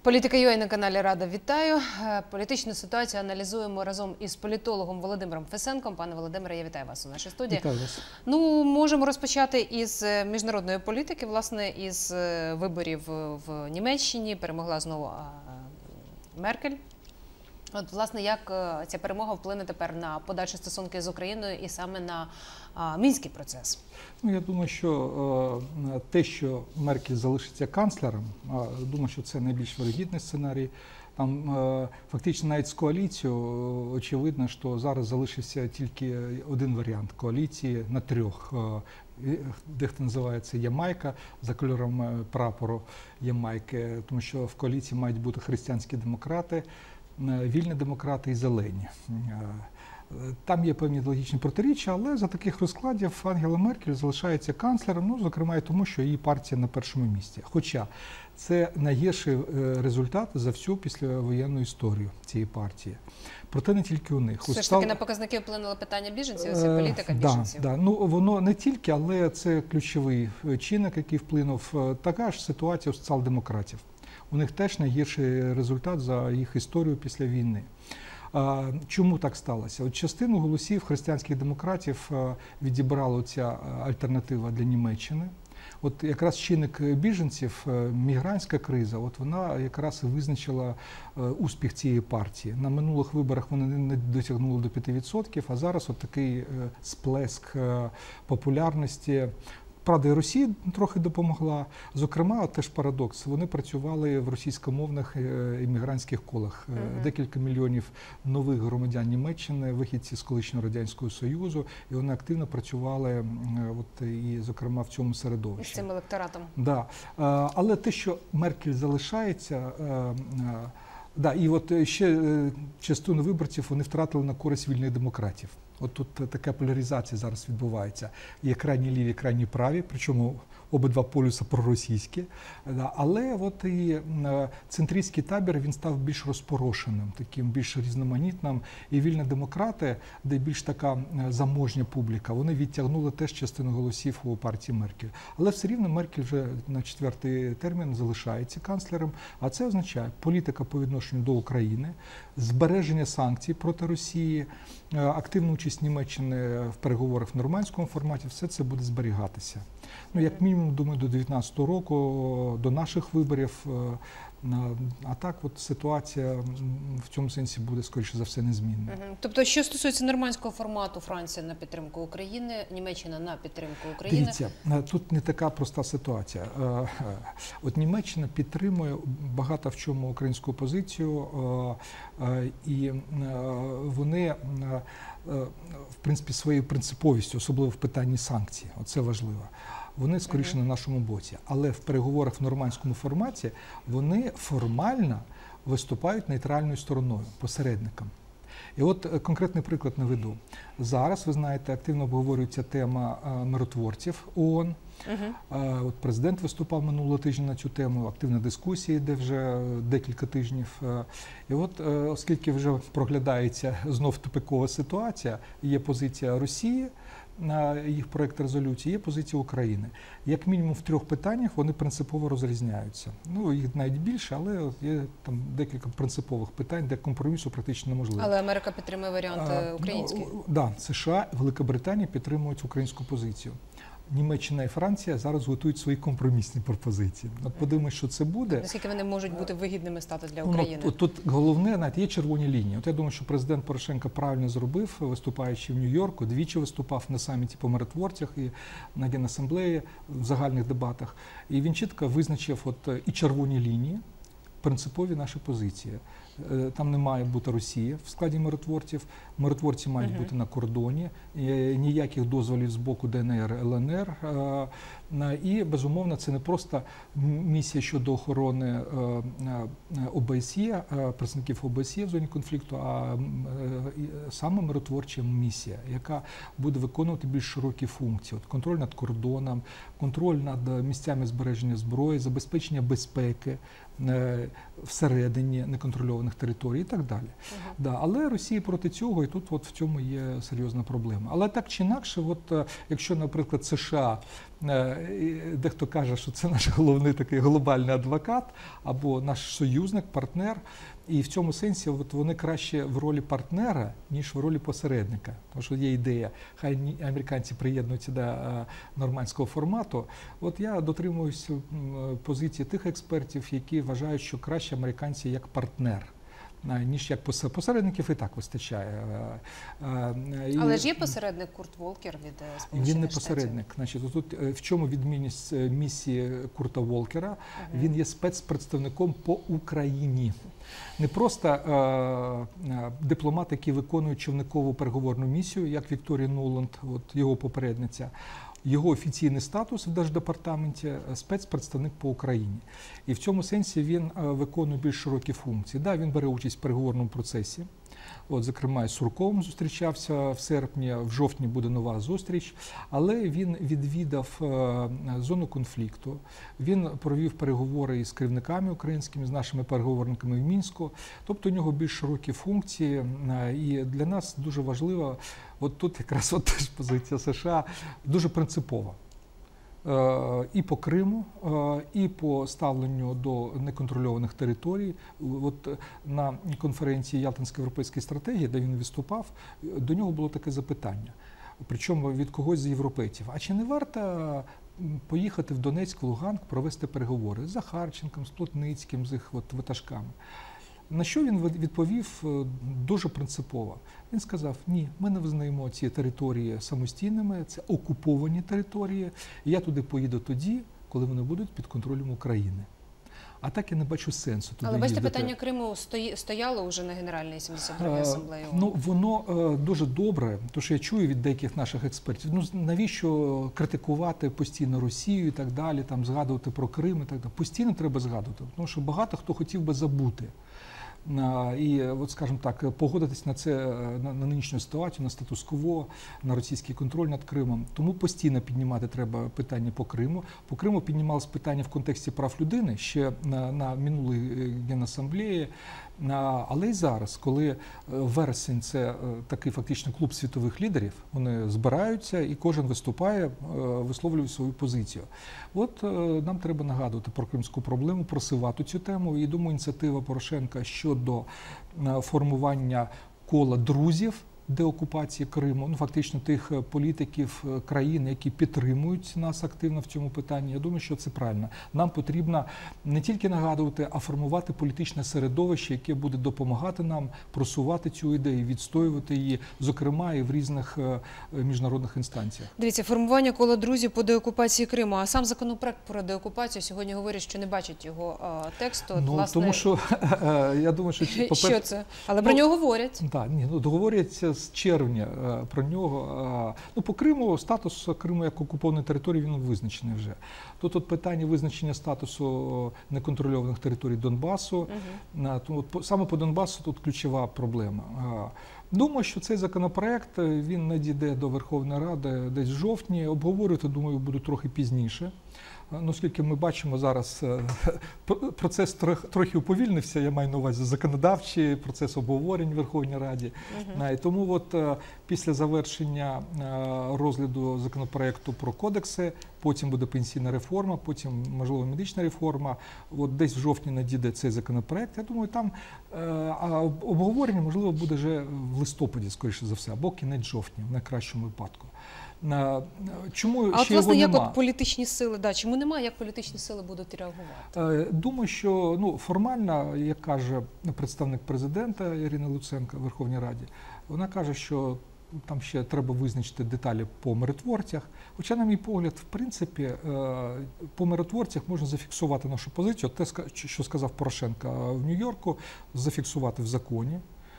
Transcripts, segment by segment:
Політика.ua на каналі Рада. Вітаю. Політичну ситуацію аналізуємо разом із політологом Володимиром Фесенком. Пане Володимире, я вітаю вас у нашій студії. Вітаю вас. Ну, можемо розпочати із міжнародної політики, власне, із виборів в Німеччині. Перемогла знову Меркель. От, власне, як ця перемога вплине тепер на подальші стосунки з Україною і саме на Мінський процес? Ну, я думаю, що те, що Меркель залишиться канцлером, думаю, що це найбільш вирогідний сценарій. Там фактично навіть з коаліцією очевидно, що зараз залишився тільки один варіант коаліції на трьох. Дехто називається Ямайка, за кольором прапору Ямайки, тому що в коаліції мають бути християнські демократи, вільні демократи і зелені. Там є певні ідеологічні протиріччя, але за таких розкладів Ангела Меркель залишається канцлером, ну, зокрема і тому, що її партія на першому місці. Хоча це найгірший результат за всю післявоєнну історію цієї партії. Проте не тільки у них. Все ж таки на показники вплинуло питання біженців, ось політика біженців. Да. Ну, воно не тільки, але це ключовий чинник, який вплинув. Така ж ситуація у соціал-демократів. У них теж найгірший результат за їх історію після війни. Чому так сталося? От частину голосів християнських демократів відібрала ця альтернатива для Німеччини. От якраз чинник біженців, мігрантська криза, от вона якраз і визначила успіх цієї партії. На минулих виборах вони не досягнули до 5%, а зараз от такий сплеск популярності. Правда, і Росія трохи допомогла. Зокрема, теж парадокс, вони працювали в російськомовних іммігрантських колах. Декілька мільйонів нових громадян Німеччини, вихідці з колишнього Радянського Союзу, і вони активно працювали, і, зокрема, в цьому середовищі. З цим електоратом. Да. Але те, що Меркель залишається, і от ще частину виборців вони втратили на користь вільних демократів. От тут така поляризація зараз відбувається. Є крайні ліві, крайні праві, причому обидва полюси проросійські. Але от і центристський табір, він став більш розпорошеним, таким більш різноманітним. І вільні демократи, де більш така заможня публіка, вони відтягнули теж частину голосів у партії Меркель. Але все рівно Меркель вже на 4-й термін залишається канцлером. А це означає політика по відношенню до України, збереження санкцій проти Росії, активну участь Німеччини в переговорах в нормандському форматі, все це буде зберігатися. Ну, як мінімум, думаю, до 2019 року, до наших виборів. А так от ситуація в цьому сенсі буде, скоріше за все, незмінна. Тобто, що стосується нормандського формату, Франція на підтримку України, Німеччина на підтримку України? Дивіться, тут не така проста ситуація. От Німеччина підтримує багато в чому українську позицію, і вони, в принципі, своєю принциповістю, особливо в питанні санкцій, оце важливо. Вони скоріше на нашому боці. Але в переговорах в нормандському форматі вони формально виступають нейтральною стороною, посередником. І от конкретний приклад наведу. Зараз, ви знаєте, активно обговорюється тема миротворців ООН. От президент виступав минулого тижня на цю тему, активна дискусія йде вже декілька тижнів. І от, оскільки вже проглядається знов тупикова ситуація, є позиція Росії на їх проєкт резолюції, є позиція України. Як мінімум в 3 питаннях вони принципово розрізняються. Ну, їх навіть більше, але є там декілька принципових питань, де компромісу практично неможливо. Але Америка підтримує варіант український? Так, США і Велика Британія підтримують українську позицію. Німеччина і Франція зараз готують свої компромісні пропозиції. От подивимось, що це буде. Наскільки вони можуть бути вигідними стати для України? Тут головне, навіть є червоні лінії. От я думаю, що президент Порошенко правильно зробив, виступаючи в Нью-Йорку, двічі виступав на саміті по миротворцях і на Генасамблеї, в загальних дебатах. І він чітко визначив і червоні лінії, принципові наші позиції. Там не має бути Росія в складі миротворців, миротворці мають бути на кордоні, ніяких дозволів з боку ДНР, ЛНР. І, безумовно, це не просто місія щодо охорони ОБСЄ, представників ОБСЄ в зоні конфлікту, а саме миротворча місія, яка буде виконувати більш широкі функції. От контроль над кордоном, контроль над місцями збереження зброї, забезпечення безпеки всередині неконтрольованих територій і так далі. Але Росія проти цього, і тут от в цьому є серйозна проблема. Але так чи інакше, якщо, наприклад, США Дехто каже, що це наш головний такий глобальний адвокат або наш союзник, партнер. І в цьому сенсі вони краще в ролі партнера, ніж в ролі посередника. Тому що є ідея, хай американці приєднуються до нормандського формату. От я дотримуюсь позиції тих експертів, які вважають, що краще американці як партнер, ніж як посередників і так вистачає. Але ж є посередник Курт Волкер від Сполучених Штатів? Він не посередник. Значить, тут в чому відмінність місії Курта Волкера? Він є спецпредставником по Україні. Не просто дипломат, який виконує човникову переговорну місію, як Вікторія Нуланд, от його попередниця. Його офіційний статус в Держдепартаменті – спецпредставник по Україні. І в цьому сенсі він виконує більш широкі функції. Да, він бере участь в переговорному процесі. От, зокрема, з Сурковим зустрічався в серпні, в жовтні буде нова зустріч. Але він відвідав зону конфлікту. Він провів переговори із керівниками українськими, з нашими переговорниками в Мінську. Тобто у нього більш широкі функції. І для нас дуже важливо, от тут якраз от теж позиція США дуже принципова. І по Криму, і по ставленню до неконтрольованих територій. От на конференції Ялтинської європейської стратегії, де він виступав, до нього було таке запитання, причому від когось з європейців. А чи не варто поїхати в Донецьк, Луганськ, провести переговори з Захарченком, з Плотницьким, з їх ватажками? На що він відповів дуже принципово. Він сказав, ні, ми не визнаємо ці території самостійними, це окуповані території, і я туди поїду тоді, коли вони будуть під контролем України. А так я не бачу сенсу туди Але бачите, їздити. питання Криму стояло вже на Генеральній 72-й асамблеї ООН. Ну, воно дуже добре, тому що я чую від деяких наших експертів, ну навіщо критикувати постійно Росію і так далі, там згадувати про Крим і так далі. Постійно треба згадувати, тому що багато хто хотів би забути. І, от, скажімо так, погодитись на це, на нинішню ситуацію, на статус-кво, на російський контроль над Кримом. Тому постійно піднімати треба питання по Криму. По Криму піднімалось питання в контексті прав людини ще на минулій Генасамблеї. Але й зараз, коли вересень – це такий фактично клуб світових лідерів, вони збираються і кожен виступає, висловлює свою позицію. От нам треба нагадувати про кримську проблему, просувати цю тему. І, думаю, ініціатива Порошенка щодо формування кола друзів деокупації Криму, ну фактично тих політиків країн, які підтримують нас активно в цьому питанні. Я думаю, що це правильно. Нам потрібно не тільки нагадувати, а формувати політичне середовище, яке буде допомагати нам просувати цю ідею, відстоювати її, зокрема і в різних міжнародних інстанціях. Дивіться, формування кола друзів по деокупації Криму, а сам законопроект про деокупацію сьогодні говорять, що не бачать його тексту. Ну, власне... тому що, я думаю, що... Що це? Але про нього говорять. Так, ні, ну, говорять з червня про нього. Ну, по Криму, статус Криму як окупованої території, він визначений вже. Тут от питання визначення статусу неконтрольованих територій Донбасу. Саме по Донбасу тут ключова проблема. Думаю, що цей законопроект, він надійде до Верховної Ради десь в жовтні. Обговорювати, думаю, будуть трохи пізніше. Оскільки ми бачимо зараз, процес трохи уповільнився, я маю на увазі законодавчий процес обговорень в Верховній Раді. І тому от після завершення розгляду законопроекту про кодекси, потім буде пенсійна реформа, потім, можливо, медична реформа, от десь в жовтні надійде цей законопроект. Я думаю, там обговорення, можливо, буде вже в листопаді, скоріше за все, або кінець жовтня, в найкращому випадку. Чому а ще от, власне, його як нема? от політичні сили, чому немає, як політичні сили будуть реагувати? Думаю, що формально, як каже представник президента Ірина Луценко в Верховній Раді, вона каже, що там ще треба визначити деталі по миротворцях. Хоча, на мій погляд, в принципі, по миротворцях можна зафіксувати нашу позицію. Те, що сказав Порошенко в Нью-Йорку, зафіксувати в законі.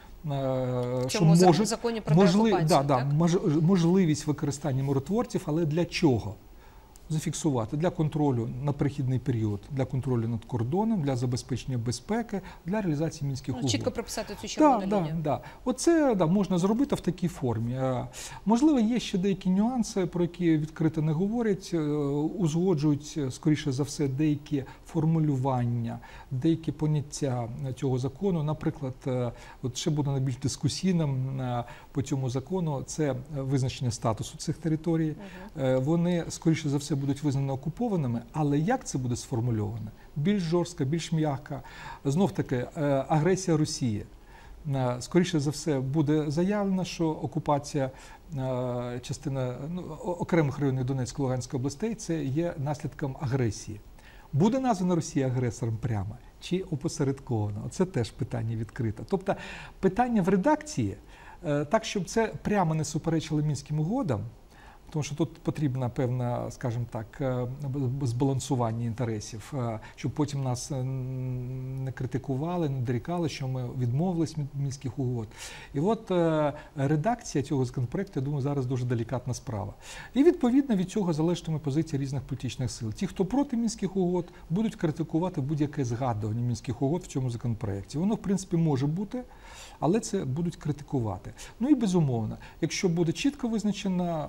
Чому в законі про деокупацію? Можливість використання миротворців, але для чого? Зафіксувати для контролю на перехідний період, для контролю над кордоном, для забезпечення безпеки, для реалізації мінських угод. Чітко прописати цю червону лінію. Оце можна зробити в такій формі. Можливо, є ще деякі нюанси, про які відкрито не говорять, узгоджують, скоріше за все, деякі формулювання, деякі поняття цього закону. Наприклад, от ще буде найбільш дискусійним по цьому закону, це визначення статусу цих територій. Вони, скоріше за все, все будуть визнані окупованими, але як це буде сформульовано? Більш жорстко, більш м'яко. Знов-таки, агресія Росії. Скоріше за все, буде заявлено, що окупація частини окремих районів Донецької, Луганської областей – це є наслідком агресії. Буде названа Росія агресором прямо чи опосередковано? Це теж питання відкрите. Тобто питання в редакції, так, щоб це прямо не суперечило Мінським угодам, тому що тут потрібно певне, скажімо так, збалансування інтересів, щоб потім нас не критикували, не дорікали, що ми відмовились від Мінських угод. І от редакція цього законопроекту, я думаю, зараз дуже делікатна справа. І відповідно від цього залежатиме позиція різних політичних сил. Ті, хто проти Мінських угод, будуть критикувати будь-яке згадування Мінських угод в цьому законопроекті. Воно, в принципі, може бути, але це будуть критикувати. Ну і безумовно, якщо буде чітко визначена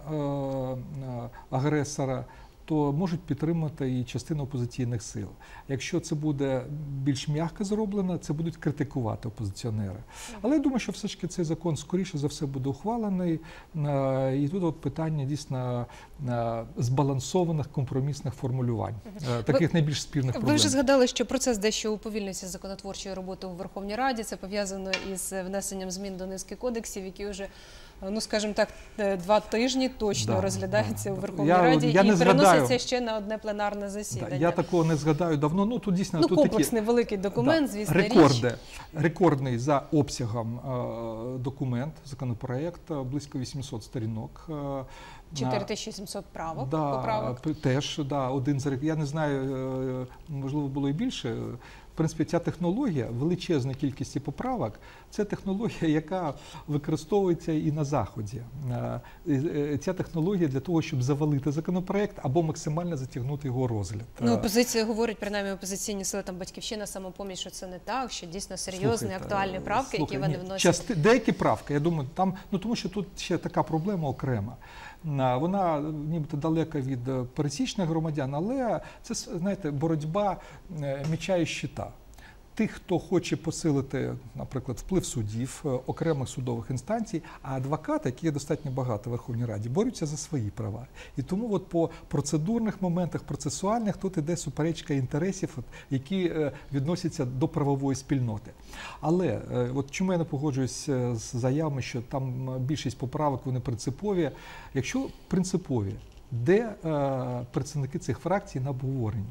агресора, то можуть підтримати і частину опозиційних сил. Якщо це буде більш м'яко зроблено, це будуть критикувати опозиціонери. Але я думаю, що все ж таки цей закон скоріше за все буде ухвалений. І тут от питання дійсно збалансованих компромісних формулювань, таких найбільш спірних проблем. Ви вже згадали, що процес дещо уповільнився законотворчої роботи у Верховній Раді. Це пов'язано із внесенням змін до низки кодексів, які вже, ну скажімо так, 2 тижні точно розглядаються у Верховній Раді і переносяться ще на одне пленарне засідання. Я такого не згадаю давно. Ну, тут дійсно тут комплексний великий документ, звісно, рекордний за обсягом документ, законопроект, близько 800 сторінок. 4700 поправок. Теж, один з я не знаю, можливо, було і більше. В принципі, ця технологія, величезна кількість поправок, це технологія, яка використовується і на Заході. Ця технологія для того, щоб завалити законопроект або максимально затягнути його розгляд. Ну, опозиція говорить, принаймні опозиційні сили, там Батьківщина, Самопоміч, що це не так, що дійсно серйозні, актуальні правки, які вони вносять. Деякі правки, я думаю, там, ну тому що тут ще така проблема окрема. Вона нібито далека від пересічних громадян, але це, знаєте, боротьба м'яча і щита. Тих, хто хоче посилити, наприклад, вплив суддів, окремих судових інстанцій, а адвокати, які є достатньо багато в Верховній Раді, борються за свої права. І тому от по процедурних моментах, процесуальних, тут іде суперечка інтересів, які відносяться до правової спільноти. Але от чому я не погоджуюсь з заявами, що там більшість поправок, вони принципові. Якщо принципові, де представники цих фракцій на обговоренні?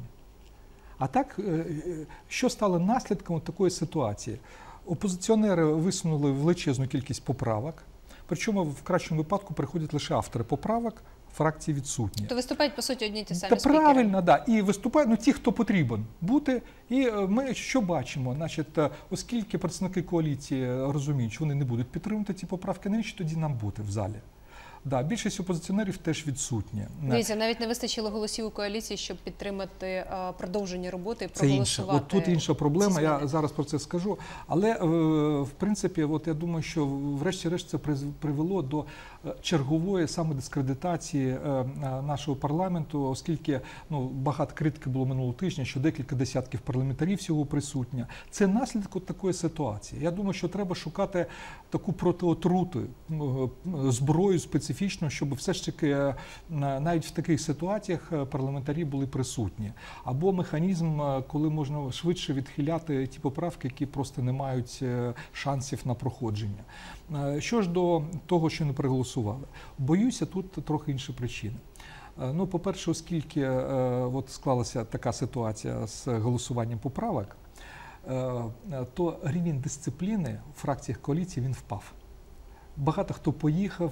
А так, що стало наслідком такої ситуації? Опозиціонери висунули величезну кількість поправок, причому в кращому випадку приходять лише автори поправок, фракції відсутні. То виступають, по суті, одні й ті самі спікери. Правильно, да. І виступають ті, хто потрібен бути. І ми що бачимо? Значить, оскільки представники коаліції розуміють, що вони не будуть підтримувати ці поправки, навіщо тоді нам бути в залі? Да, більшість опозиціонерів теж відсутні. Дивіться, навіть не вистачило голосів у коаліції, щоб підтримати продовження роботи і проголосувати. Це інше. От тут інша проблема, я зараз про це скажу. Але, в принципі, от я думаю, що врешті-решт це привело до чергової самодискредитації нашого парламенту, оскільки багато критики було минулого тижня, що декілька десятків парламентарів всього присутні. Це наслідок такої ситуації. Я думаю, що треба шукати таку протиотруту, зброю специфічну, щоб все ж таки навіть в таких ситуаціях парламентарі були присутні. Або механізм, коли можна швидше відхиляти ті поправки, які просто не мають шансів на проходження. Що ж до того, що не проголосували? Боюся, тут трохи інші причини. Ну, по-перше, оскільки от склалася така ситуація з голосуванням поправок, то рівень дисципліни у фракціях коаліції він впав. Багато хто поїхав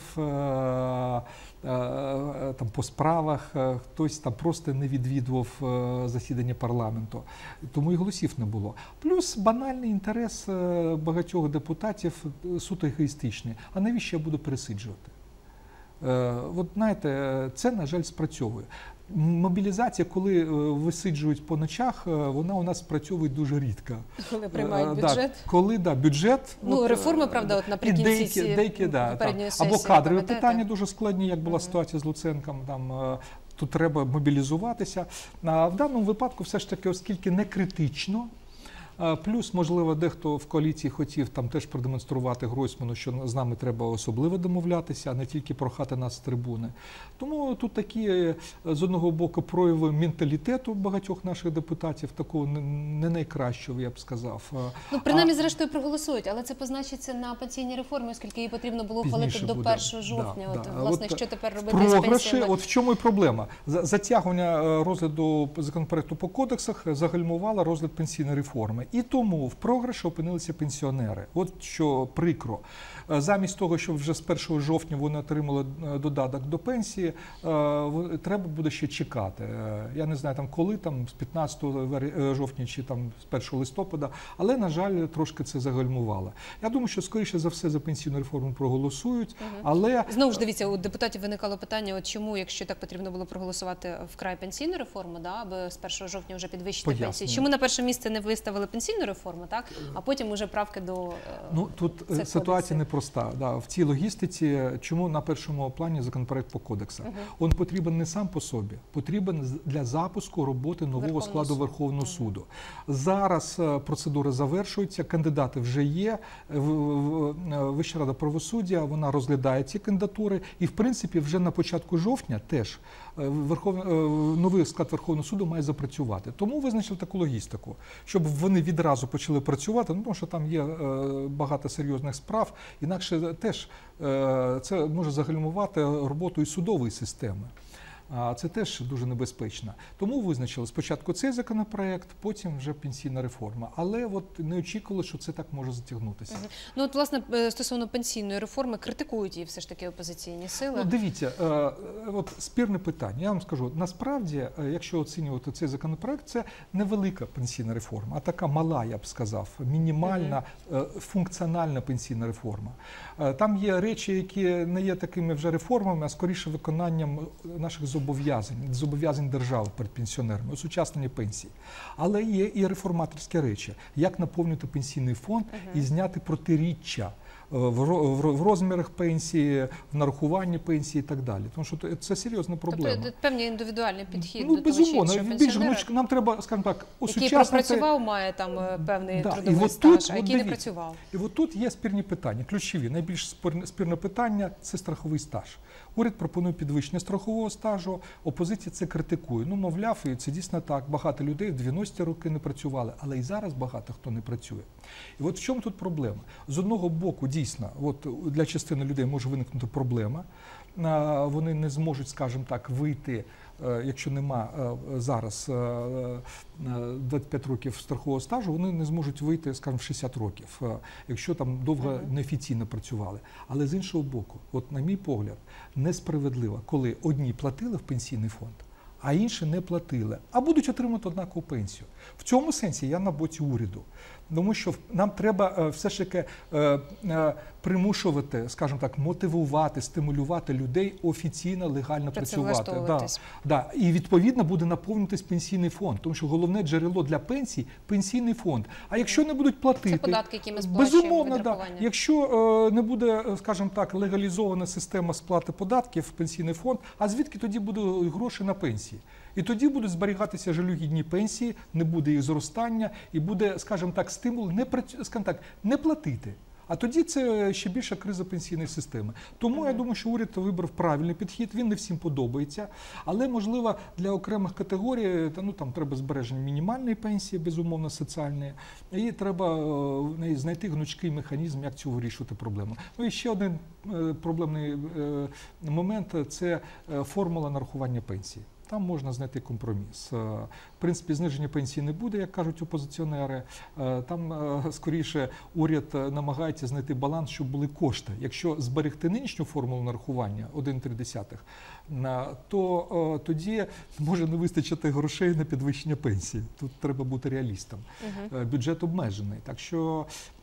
там по справах, хтось там просто не відвідував засідання парламенту, тому і голосів не було. Плюс банальний інтерес багатьох депутатів суто егоїстичний. А навіщо я буду пересиджувати? От знаєте, це, на жаль, спрацьовує. Мобілізація, коли висиджують по ночах, вона у нас спрацьовує дуже рідко. Коли приймають бюджет? Коли, бюджет. Ну, реформи, правда, от наприкінці попередньої сесії. Або кадрові питання дуже складні, як була ситуація з Луценком, тут треба мобілізуватися. А в даному випадку все ж таки, оскільки не критично, Плюс, можливо, дехто в коаліції хотів там теж продемонструвати Гройсману, що з нами треба особливо домовлятися, а не тільки прохати нас з трибуни. Тому тут такі, з одного боку, прояви менталітету багатьох наших депутатів, такого не найкращого, я б сказав. Ну, принаймні, зрештою, проголосують, але це позначиться на пенсійній реформі, оскільки її потрібно було ухвалити до 1 жовтня. Власне, що тепер робити з пенсіями? От в чому і проблема. Затягування розгляду законопроекту по кодексах загальмувало розгляд пенсійної реформи. І тому в програші опинилися пенсіонери. От що прикро. Замість того, щоб вже з 1 жовтня вони отримали додаток до пенсії, треба буде ще чекати. Я не знаю, там коли, там з 15 жовтня чи там з 1 листопада, але, на жаль, трошки це загальмувало. Я думаю, що, скоріше за все, за пенсійну реформу проголосують, але... Знову ж, дивіться, у депутатів виникало питання, от чому, якщо так потрібно було проголосувати вкрай пенсійну реформу, да, аби з 1 жовтня вже підвищити пенсії, чому на перше місце не виставили пенсійну реформу, так, а потім уже правки до тут ситуація непроста. Да, в цій логістиці, чому на першому плані законопроект по кодексах? Він потрібен не сам по собі, потрібен для запуску роботи нового складу Верховного суду. Зараз процедура завершується, кандидати вже є, Вища рада правосуддя, вона розглядає ці кандидатури і, в принципі, вже на початку жовтня теж новий склад Верховного суду має запрацювати. Тому визначив таку логістику, щоб вони відразу почали працювати, тому що там є багато серйозних справ, інакше теж це може загальмувати роботу і судової системи. А це теж дуже небезпечно. Тому визначили спочатку цей законопроект, потім вже пенсійна реформа. Але от не очікували, що це так може затягнутися. Ну, от, власне, стосовно пенсійної реформи, критикують її все ж таки опозиційні сили. Ну, дивіться, от спірне питання. Я вам скажу, насправді, якщо оцінювати цей законопроект, це невелика пенсійна реформа, а така мала, я б сказав, мінімальна, функціональна пенсійна реформа. Там є речі, які не є такими вже реформами, а скоріше виконанням наших зобов'язань держави перед пенсіонерами, осучаснення пенсії. Але є і реформаторські речі, як наповнити пенсійний фонд і зняти протиріччя в розмірах пенсії, в нарахуванні пенсії і так далі. Тому що це серйозна проблема. Тобто певний індивідуальний підхід до того, що пенсіонера, нам треба, скажімо так, осучаснити... Який пропрацював, має там певний трудовий стаж, а який не працював. І от тут є спірні питання, ключові. Найбільш спірне питання – це страховий стаж. Уряд пропонує підвищення страхового стажу, опозиція це критикує. Ну, мовляв, і це дійсно так. Багато людей в 90-ті роки не працювали, але і зараз багато хто не працює. І от в чому тут проблема? З одного боку, дійсно, от для частини людей може виникнути проблема. Вони не зможуть, скажімо так, вийти, якщо нема зараз 25 років страхового стажу, вони не зможуть вийти, скажімо, в 60 років, якщо там довго неофіційно працювали. Але з іншого боку, от на мій погляд, несправедливо, коли одні платили в пенсійний фонд, а інші не платили, а будуть отримувати однакову пенсію. В цьому сенсі я на боці уряду. Тому що нам треба все ж таки примушувати, скажімо так, мотивувати, стимулювати людей офіційно, легально працювати. І відповідно буде наповнюватись пенсійний фонд, тому що головне джерело для пенсій – пенсійний фонд. А якщо не будуть платити, це податки, які ми сплачуємо, безумовно, якщо не буде, скажімо так, легалізована система сплати податків в пенсійний фонд, а звідки тоді будуть гроші на пенсії? І тоді будуть зберігатися жалюгідні пенсії, не буде їх зростання і буде, скажімо так, стимул не платити. А тоді це ще більша криза пенсійної системи. Тому я думаю, що уряд вибрав правильний підхід, він не всім подобається, але, можливо, для окремих категорій там треба збереження мінімальної пенсії, безумовно, соціальної, і треба знайти гнучкий механізм, як цього вирішувати проблему. Ну і ще один проблемний момент – це формула нарахування пенсії. Там можна знайти компроміс. В принципі, зниження пенсії не буде, як кажуть опозиціонери. Там, скоріше, уряд намагається знайти баланс, щоб були кошти. Якщо зберегти нинішню формулу нарахування 1,3, то тоді може не вистачити грошей на підвищення пенсії. Тут треба бути реалістом. Бюджет обмежений. Так що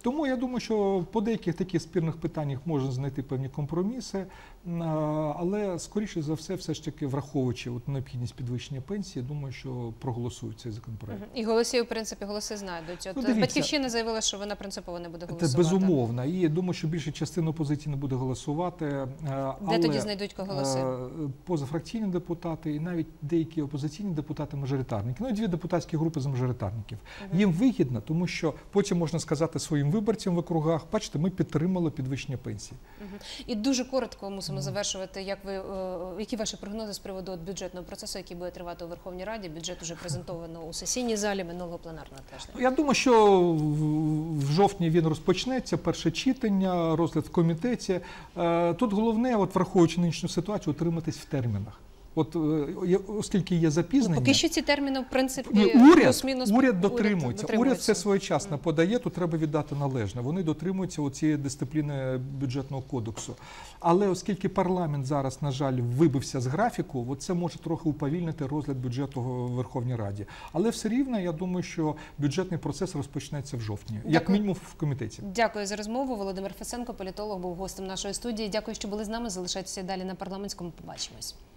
Тому я думаю, що по деяких таких спірних питаннях можна знайти певні компроміси, але, скоріше за все ж таки, враховуючи необхідність підвищення пенсії, думаю, що проголосують цей законопроект. І голоси, в принципі, голоси знайдуть. От Батьківщина заявила, що вона принципово не буде голосувати. Це безумовно. І думаю, що більша частина опозиції не буде голосувати. Де тоді знайдуть голоси? Позафракційні депутати і навіть деякі опозиційні депутати-мажоритарники. Ну, 2 депутатські групи з мажоритарників. Їм вигідно, тому що потім можна сказати своїм виборцям в округах, бачите, ми підтримали підвищення пенсії. І дуже коротко мусимо завершувати. Які ваші прогнози з приводу бюджетного процесу, який буде тривати у Верховній Раді? Бюджет вже презентовано у сесійній залі минулого пленарного тижня. Я думаю, що в жовтні він розпочнеться, перше читання, розгляд в комітеті. Тут головне, враховуючи нинішню ситуацію, утриматись в термінах. Оскільки є запізнення... Поки що ці терміни, в принципі, уряд дотримується. Уряд все своєчасно подає, то треба віддати належне. Вони дотримуються цієї дисципліни бюджетного кодексу. Але оскільки парламент зараз, на жаль, вибився з графіку, це може трохи уповільнити розгляд бюджету в Верховній Раді. Але все рівно, я думаю, що бюджетний процес розпочнеться в жовтні. Як мінімум в комітеті. Дякую за розмову. Володимир Фесенко, політолог, був гостем нашої студії. Дякую, що були з нами. Залишайтеся далі на Парламентському. Побачимось.